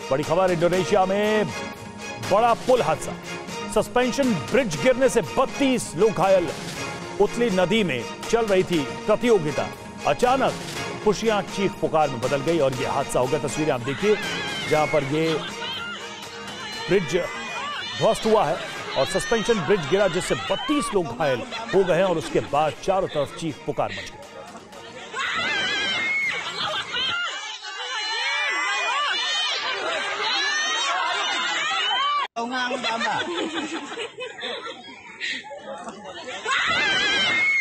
बड़ी खबर, इंडोनेशिया में बड़ा पुल हादसा, सस्पेंशन ब्रिज गिरने से 32 लोग घायल। उतली नदी में चल रही थी प्रतियोगिता, अचानक खुशियां चीख पुकार में बदल गई और यह हादसा हो गया। तस्वीरें आप देखिए जहां पर यह ब्रिज ध्वस्त हुआ है और सस्पेंशन ब्रिज गिरा जिससे 32 लोग घायल हो गए हैं और उसके बाद चारों तरफ चीख पुकार मच गई। Ngang ba?